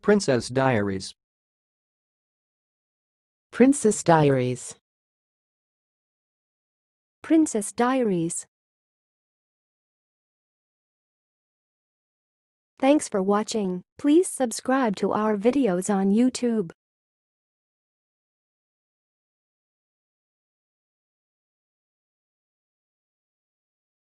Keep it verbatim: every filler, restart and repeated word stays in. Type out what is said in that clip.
Princess Diaries. Princess Diaries. Princess Diaries. Thanks for watching. Please subscribe to our videos on YouTube.